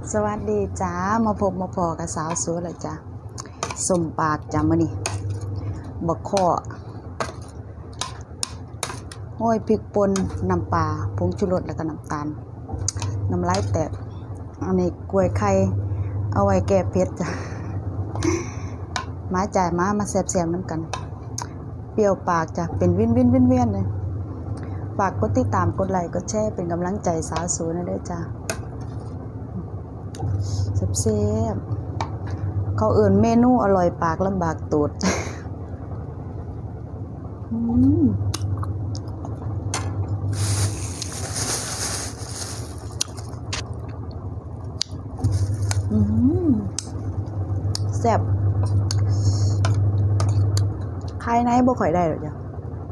สวัสดีจ้ามาพบมาพอกับสาวสวยเลยจ้าสมปากจ้ามื้อนี้บักข้อห้อยพริกป่นน้ำปลาผงชูรสแล้วก็น้ำตาลน้ำลายแตกอันนี้กล้วยไข่เอาไว้แก้เผ็ดจ้ะมาจ่ายมาแซ่บๆน้ำกันเปรี้ยวปากจ้ะเป็นวินเลยฝากกดติดตามกดไลค์กดแชร์เป็นกำลังใจสาวสวยนะด้วยจ้าแซ่บๆเขาเอื่นเมนูอร่อยปากลำบากตูดแซ่บใครไหนบ่ค่อยได้หรอกจ้ะ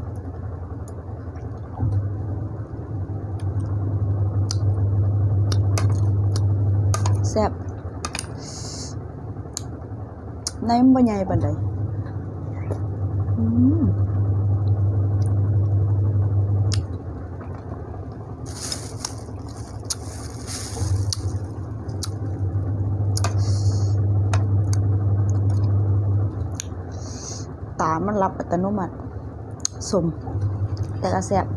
แซ่บในมันบ่ใหญ่ปานใดตามันรับอัตโนมัติสมแต่ก็แซ่บ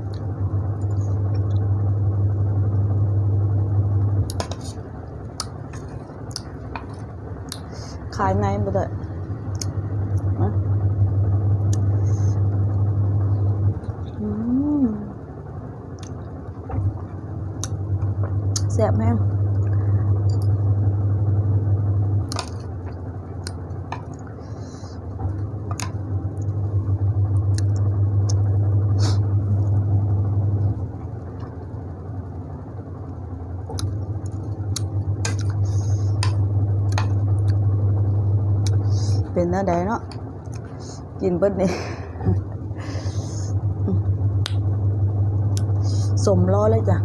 ขายในบ่ได้แซ่บแห้งเป็นหน้าใดเนาะกินเบิดนี่สมรอเลยจ้ะ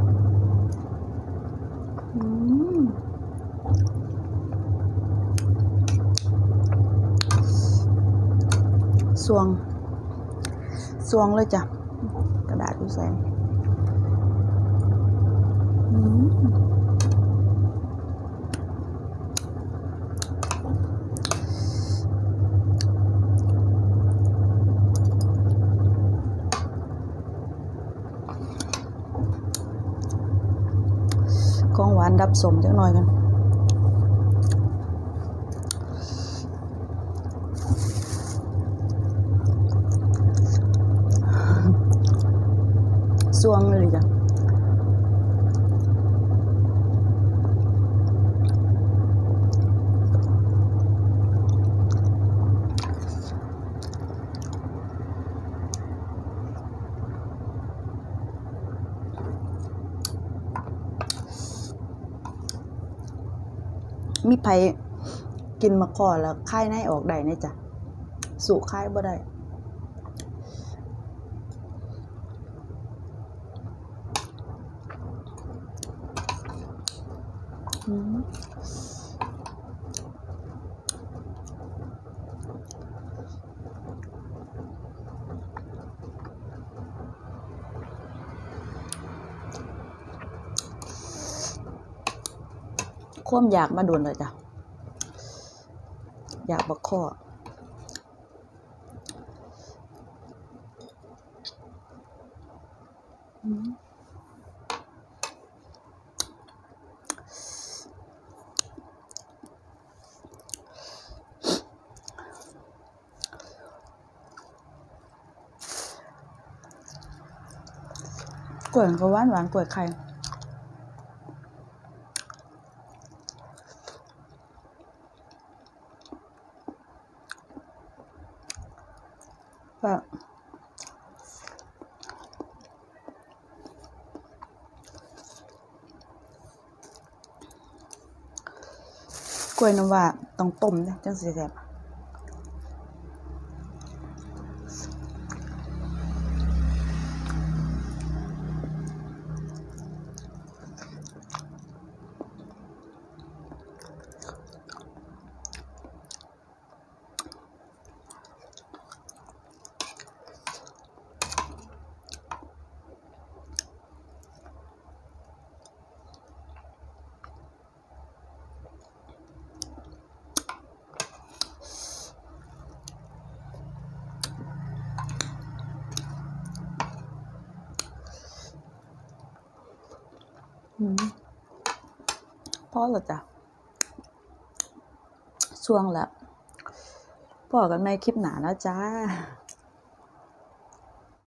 สวงเลยจ้ะกระดาษดูแสงของหวานดับสมจังหน่อยกันสวงเลยจ้ะมีไผกินมะขอแล้วคายในออกได้เนี่ยจ้ะสู่คายบ่ได้ความอยากมาโดนเลยจ้ะอยากบักข้อกล้วยก็หวานกล้วยไข่กล้วยน้ำว้าต้องต้มนะจังสิแซ่บพ่อเหรอจ้ะช่วงละพ่อกันไม่คลิปหนาแล้วจ้า